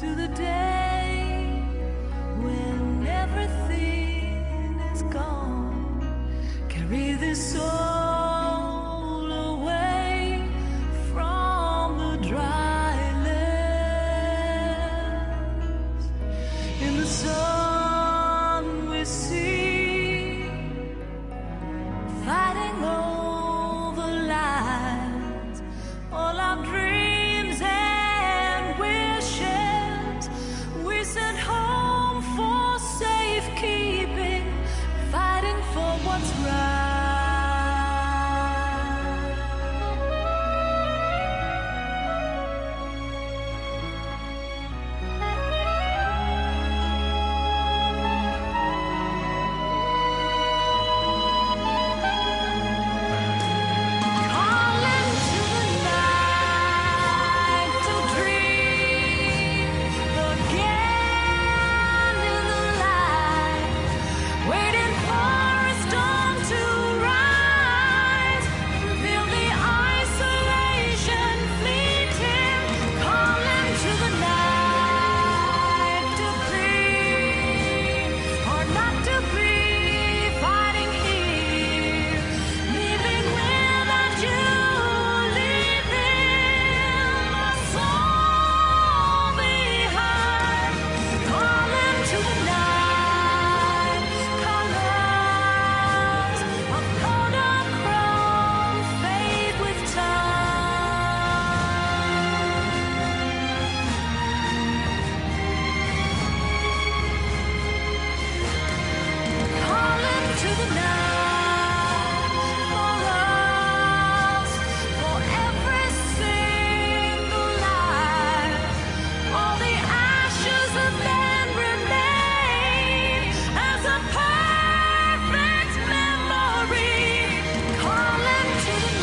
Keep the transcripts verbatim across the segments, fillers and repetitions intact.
to the day when everything is gone. Carry this soul away from the dry lands. In the sun we see, fighting over lives, all our dreams and wishes we sent home for safekeeping, fighting for what's right. Calling to the night to dream again in the light, waiting for a storm to rise, reveal the isolation fleeting. Calling to the night to plead or not to be fighting here, leaving without you, leaving my soul behind. Calling to the night, colors of Kodachrome fade with time. Calling to the night for us, for every single life. All the ashes of men remain as a perfect memory. Calling to the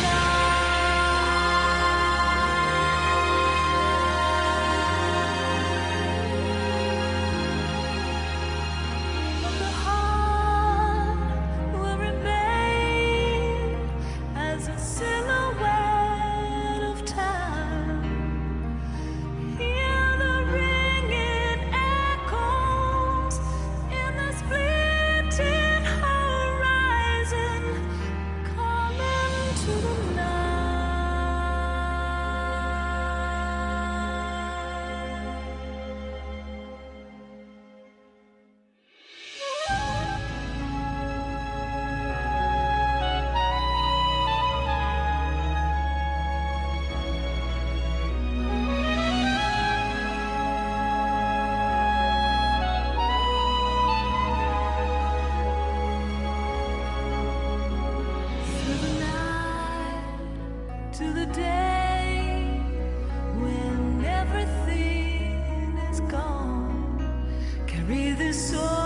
night. The heart will remain as a silhouette of time. Hear the ringing echoes in the splitting horizon, calling to the through the night to the day when everything is gone. Carry this soul